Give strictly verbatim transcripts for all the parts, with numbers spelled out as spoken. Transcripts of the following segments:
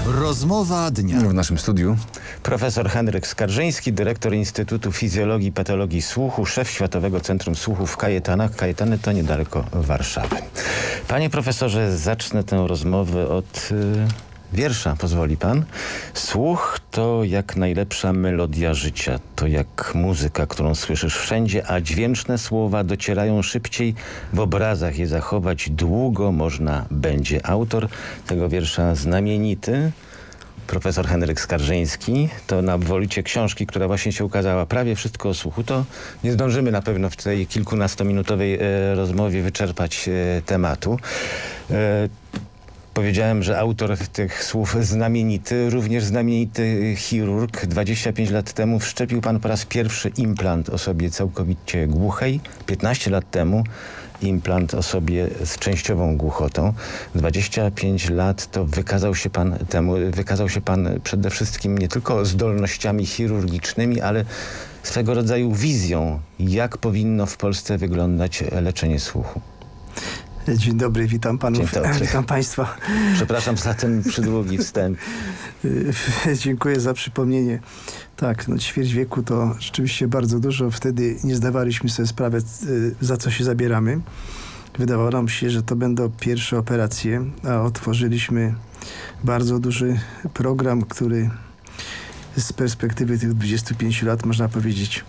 Rozmowa dnia. W naszym studiu profesor Henryk Skarżyński, dyrektor Instytutu Fizjologii i Patologii Słuchu, szef Światowego Centrum Słuchu w Kajetanach. Kajetany to niedaleko Warszawy. Panie profesorze, zacznę tę rozmowę od y, wiersza, pozwoli pan. Słuch to jak najlepsza melodia życia. To jak muzyka, którą słyszysz wszędzie, a dźwięczne słowa docierają szybciej. W obrazach je zachować długo można będzie. Autor tego wiersza znamienity, profesor Henryk Skarżyński, to na obwolicie książki, która właśnie się ukazała, Prawie wszystko o słuchu. To nie zdążymy na pewno w tej kilkunastominutowej e, rozmowie wyczerpać e, tematu. E, Powiedziałem, że autor tych słów znamienity, również znamienity chirurg. dwadzieścia pięć lat temu wszczepił pan po raz pierwszy implant osobie całkowicie głuchej. piętnaście lat temu implant osobie z częściową głuchotą. dwadzieścia pięć lat to wykazał się pan temu, wykazał się pan przede wszystkim nie tylko zdolnościami chirurgicznymi, ale swego rodzaju wizją, jak powinno w Polsce wyglądać leczenie słuchu. Dzień dobry, witam panów, witam państwa. Przepraszam za ten przydługi wstęp. Dziękuję za przypomnienie. Tak, no ćwierć wieku to rzeczywiście bardzo dużo. Wtedy nie zdawaliśmy sobie sprawy, za co się zabieramy. Wydawało nam się, że to będą pierwsze operacje, a otworzyliśmy bardzo duży program, który z perspektywy tych dwudziestu pięciu lat, można powiedzieć,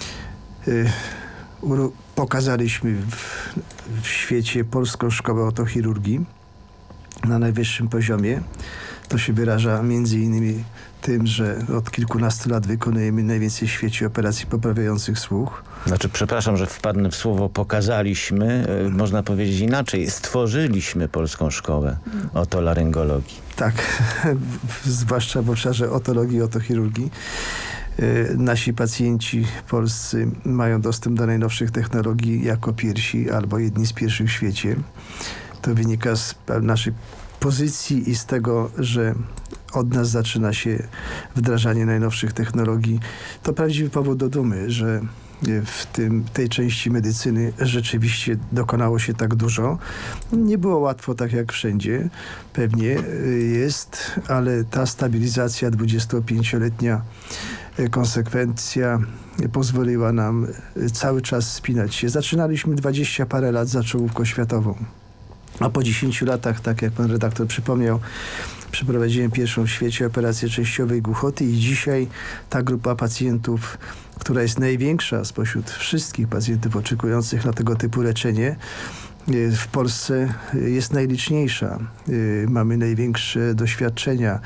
pokazaliśmy w, w świecie polską szkołę otochirurgii na najwyższym poziomie. To się wyraża między innymi tym, że od kilkunastu lat wykonujemy najwięcej w świecie operacji poprawiających słuch. Znaczy, przepraszam, że wpadnę w słowo pokazaliśmy, yy, można powiedzieć inaczej, stworzyliśmy polską szkołę otolaryngologii. Tak, zwłaszcza w obszarze otologii i otochirurgii. Nasi pacjenci polscy mają dostęp do najnowszych technologii jako pierwsi albo jedni z pierwszych w świecie. To wynika z naszej pozycji i z tego, że od nas zaczyna się wdrażanie najnowszych technologii. To prawdziwy powód do dumy, że w tym, tej części medycyny rzeczywiście dokonało się tak dużo. Nie było łatwo, tak jak wszędzie, pewnie jest, ale ta stabilizacja dwudziestopięcioletnia konsekwencja pozwoliła nam cały czas spinać się. Zaczynaliśmy dwadzieścia parę lat za czołówką światową, a po dziesięciu latach, tak jak pan redaktor przypomniał, przeprowadziłem pierwszą w świecie operację częściowej głuchoty i dzisiaj ta grupa pacjentów, która jest największa spośród wszystkich pacjentów oczekujących na tego typu leczenie, w Polsce jest najliczniejsza. Mamy największe doświadczenia.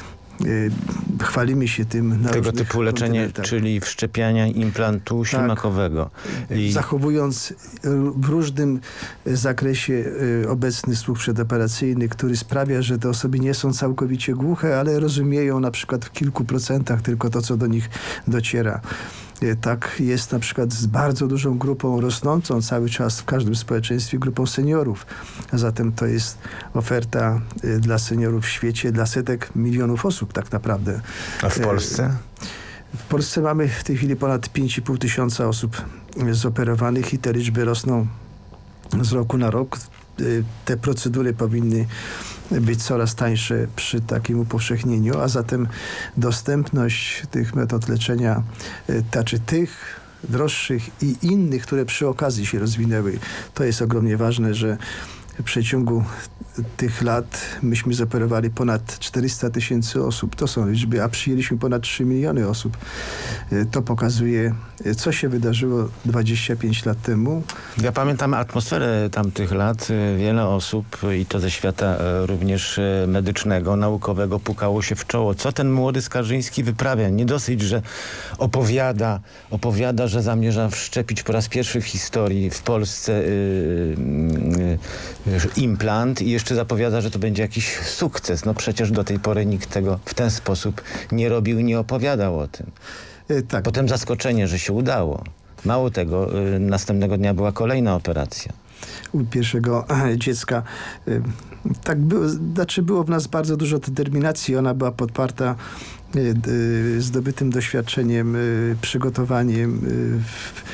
Chwalimy się tym na tego typu leczenie, czyli wszczepiania implantu ślimakowego. Tak. I zachowując w różnym zakresie obecny słuch przedoperacyjny, który sprawia, że te osoby nie są całkowicie głuche, ale rozumieją na przykład w kilku procentach tylko to, co do nich dociera. Tak jest na przykład z bardzo dużą grupą rosnącą cały czas w każdym społeczeństwie grupą seniorów. A zatem to jest oferta dla seniorów w świecie, dla setek milionów osób tak naprawdę. A w Polsce? W Polsce mamy w tej chwili ponad pięć i pół tysiąca osób zoperowanych i te liczby rosną z roku na rok. Te procedury powinny być coraz tańsze przy takim upowszechnieniu, a zatem dostępność tych metod leczenia, znaczy tych droższych i innych, które przy okazji się rozwinęły, to jest ogromnie ważne, że w przeciągu tych lat myśmy zoperowali ponad czterysta tysięcy osób. To są liczby, a przyjęliśmy ponad trzy miliony osób. To pokazuje, co się wydarzyło dwadzieścia pięć lat temu. Ja pamiętam atmosferę tamtych lat. Wiele osób, i to ze świata również medycznego, naukowego, pukało się w czoło. Co ten młody Skarżyński wyprawia? Nie dosyć, że opowiada, opowiada, że zamierza wszczepić po raz pierwszy w historii w Polsce yy, yy, implant i jeszcze zapowiada, że to będzie jakiś sukces. No przecież do tej pory nikt tego w ten sposób nie robił, nie opowiadał o tym. Yy, tak. Potem zaskoczenie, że się udało. Mało tego, yy, następnego dnia była kolejna operacja. U pierwszego dziecka. Yy, tak było, znaczy było w nas bardzo dużo determinacji. Ona była podparta yy, yy, zdobytym doświadczeniem, yy, przygotowaniem, yy,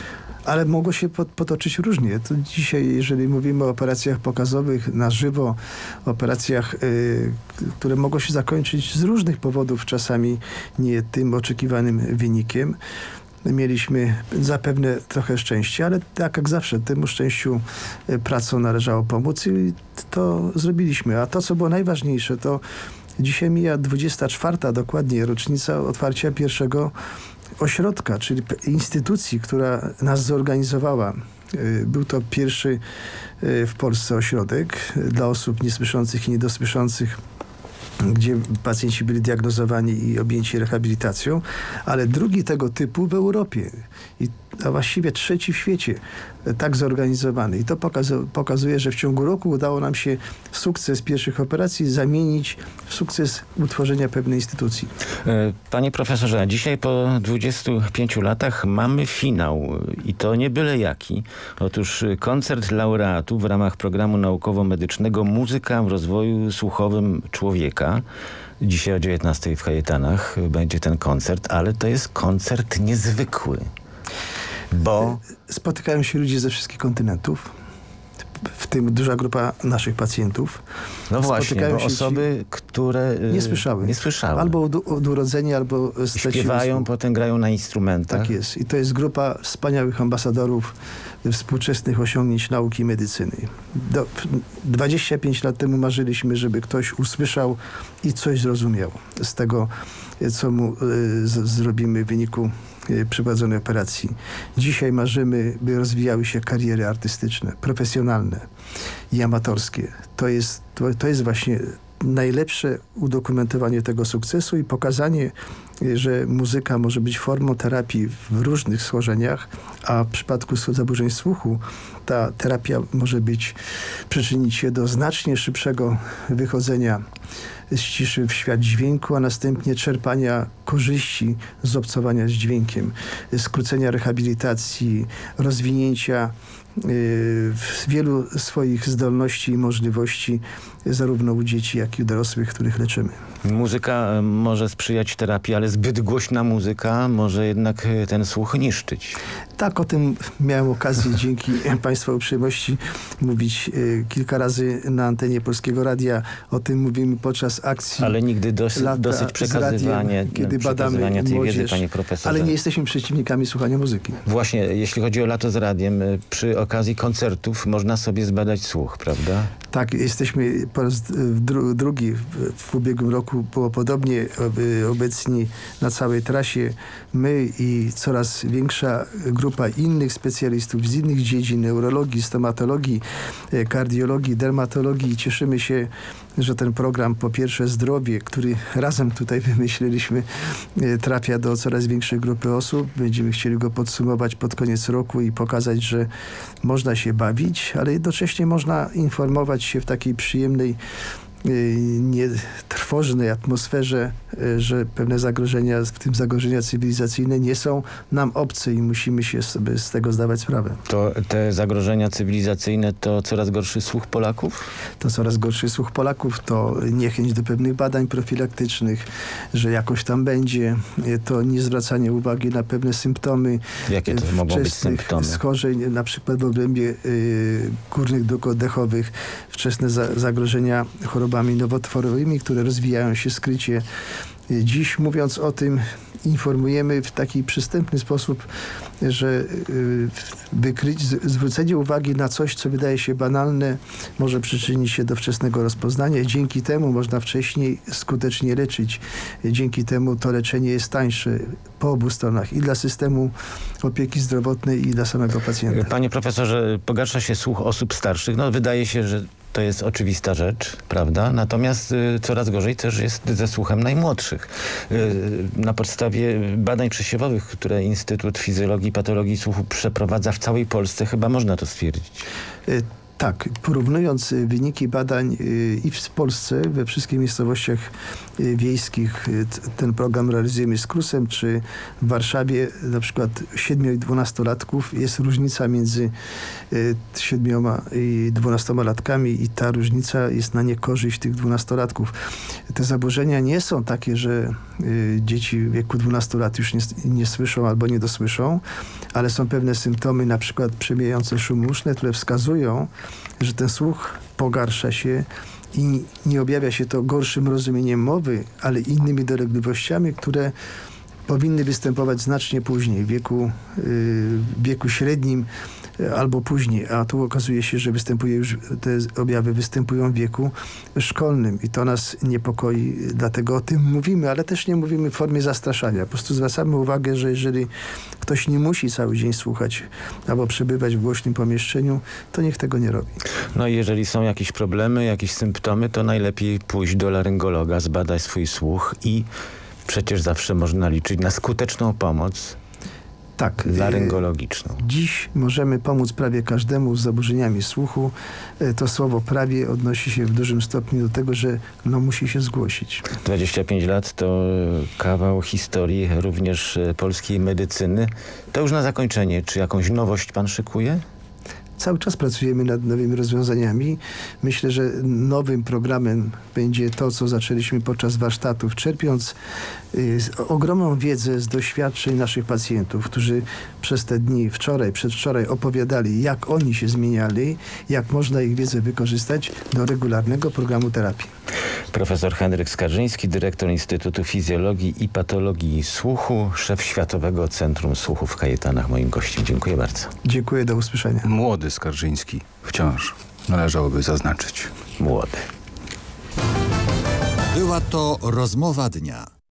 ale mogło się potoczyć różnie. To dzisiaj, jeżeli mówimy o operacjach pokazowych na żywo, operacjach, y, które mogą się zakończyć z różnych powodów, czasami nie tym oczekiwanym wynikiem, mieliśmy zapewne trochę szczęścia, ale tak jak zawsze, temu szczęściu pracą należało pomóc i to zrobiliśmy. A to, co było najważniejsze, to dzisiaj mija dwudziesta czwarta dokładnie rocznica otwarcia pierwszego ośrodka, czyli instytucji, która nas zorganizowała. Był to pierwszy w Polsce ośrodek dla osób niesłyszących i niedosłyszących, gdzie pacjenci byli diagnozowani i objęci rehabilitacją, ale drugi tego typu w Europie, i, a właściwie trzeci w świecie, tak zorganizowany. I to pokazu, pokazuje, że w ciągu roku udało nam się sukces pierwszych operacji zamienić w sukces utworzenia pewnej instytucji. Panie profesorze, a dzisiaj po dwudziestu pięciu latach mamy finał i to nie byle jaki. Otóż koncert laureatów w ramach programu naukowo-medycznego Muzyka w rozwoju słuchowym człowieka. Dzisiaj o dziewiętnastej w Kajetanach będzie ten koncert, ale to jest koncert niezwykły, bo spotykają się ludzie ze wszystkich kontynentów, w tym duża grupa naszych pacjentów. No właśnie, Spotykają bo się osoby, ci, które nie słyszały. nie słyszały. Albo od, od urodzenia, albo śpiewają, usług. potem grają na instrumentach. Tak jest. I to jest grupa wspaniałych ambasadorów współczesnych osiągnięć nauki i medycyny. Do, dwadzieścia pięć lat temu marzyliśmy, żeby ktoś usłyszał i coś zrozumiał z tego, co mu y, z, zrobimy w wyniku y, przeprowadzonej operacji. Dzisiaj marzymy, by rozwijały się kariery artystyczne, profesjonalne i amatorskie. To jest, to, to jest właśnie najlepsze udokumentowanie tego sukcesu i pokazanie, że muzyka może być formą terapii w różnych schorzeniach, a w przypadku zaburzeń słuchu ta terapia może być, przyczynić się do znacznie szybszego wychodzenia z ciszy w świat dźwięku, a następnie czerpania korzyści z obcowania z dźwiękiem, skrócenia rehabilitacji, rozwinięcia y, wielu swoich zdolności i możliwości zarówno u dzieci, jak i u dorosłych, których leczymy. Muzyka może sprzyjać terapii, ale zbyt głośna muzyka może jednak ten słuch niszczyć. Tak, o tym miałem okazję dzięki Państwa uprzejmości mówić y, kilka razy na antenie Polskiego Radia. O tym mówimy podczas akcji. Ale nigdy dosyć, Lata dosyć przekazywanie, radiem, kiedy przekazywania badamy tej młodzież, wiedzy, panie profesorze. ale nie jesteśmy przeciwnikami słuchania muzyki. Właśnie, jeśli chodzi o Lato z Radiem, przy okazji koncertów można sobie zbadać słuch, prawda? Tak, jesteśmy po raz dru, drugi w, w ubiegłym roku było podobnie obecni na całej trasie. My i coraz większa grupa innych specjalistów z innych dziedzin, neurologii, stomatologii, kardiologii, dermatologii. Cieszymy się, że ten program, po pierwsze zdrowie, który razem tutaj wymyśliliśmy, trafia do coraz większej grupy osób. Będziemy chcieli go podsumować pod koniec roku i pokazać, że można się bawić, ale jednocześnie można informować się w takiej przyjemnej, nietrwożnej atmosferze, że pewne zagrożenia, w tym zagrożenia cywilizacyjne, nie są nam obce i musimy się sobie z tego zdawać sprawę. To te zagrożenia cywilizacyjne to coraz gorszy słuch Polaków? To coraz gorszy słuch Polaków, to niechęć do pewnych badań profilaktycznych, że jakoś tam będzie, to niezwracanie uwagi na pewne symptomy. Jakie to mogą być symptomy? Schorzeń, na przykład w obrębie y, górnych dróg oddechowych, wczesne za, zagrożenia chorobami nowotworowymi, które rozwijają się skrycie. Dziś, mówiąc o tym, informujemy w taki przystępny sposób, że wykryć, zwrócenie uwagi na coś, co wydaje się banalne, może przyczynić się do wczesnego rozpoznania. Dzięki temu można wcześniej skutecznie leczyć. Dzięki temu to leczenie jest tańsze po obu stronach, i dla systemu opieki zdrowotnej, i dla samego pacjenta. Panie profesorze, pogarsza się słuch osób starszych. No, wydaje się, że to jest oczywista rzecz, prawda? Natomiast y, coraz gorzej też jest ze słuchem najmłodszych. Y, na podstawie badań przesiewowych, które Instytut Fizjologii i Patologii Słuchu przeprowadza w całej Polsce, chyba można to stwierdzić. Y Tak, porównując y, wyniki badań y, i w Polsce, we wszystkich miejscowościach y, wiejskich y, t- ten program realizujemy z KRUS-em, czy w Warszawie na przykład siedmiu i dwunastolatków jest różnica między y, siedmioma i dwunastoma latkami i ta różnica jest na niekorzyść tych dwunastolatków. Te zaburzenia nie są takie, że y, dzieci w wieku dwunastu lat już nie, nie słyszą albo nie dosłyszą, ale są pewne symptomy, na przykład przebijające szumy uszne, które wskazują, że ten słuch pogarsza się i nie objawia się to gorszym rozumieniem mowy, ale innymi dolegliwościami, które powinny występować znacznie później, w wieku, yy, w wieku średnim yy, albo później, a tu okazuje się, że występuje już, te objawy występują w wieku szkolnym i to nas niepokoi, dlatego o tym mówimy, ale też nie mówimy w formie zastraszania. Po prostu zwracamy uwagę, że jeżeli ktoś nie musi cały dzień słuchać albo przebywać w głośnym pomieszczeniu, to niech tego nie robi. No i jeżeli są jakieś problemy, jakieś symptomy, to najlepiej pójść do laryngologa, zbadać swój słuch i przecież zawsze można liczyć na skuteczną pomoc Tak. laryngologiczną. Dziś możemy pomóc prawie każdemu z zaburzeniami słuchu. E, To słowo prawie odnosi się w dużym stopniu do tego, że no musi się zgłosić. dwadzieścia pięć lat to kawał historii również e, polskiej medycyny. To już na zakończenie, czy jakąś nowość pan szykuje? Cały czas pracujemy nad nowymi rozwiązaniami. Myślę, że nowym programem będzie to, co zaczęliśmy podczas warsztatów, czerpiąc y, ogromną wiedzę z doświadczeń naszych pacjentów, którzy przez te dni, wczoraj, przedwczoraj opowiadali, jak oni się zmieniali, jak można ich wiedzę wykorzystać do regularnego programu terapii. Profesor Henryk Skarżyński, dyrektor Instytutu Fizjologii i Patologii Słuchu, szef Światowego Centrum Słuchu w Kajetanach, moim gościem. Dziękuję bardzo. Dziękuję, do usłyszenia. Młody Skarżyński wciąż należałoby zaznaczyć. Młody. Była to rozmowa dnia.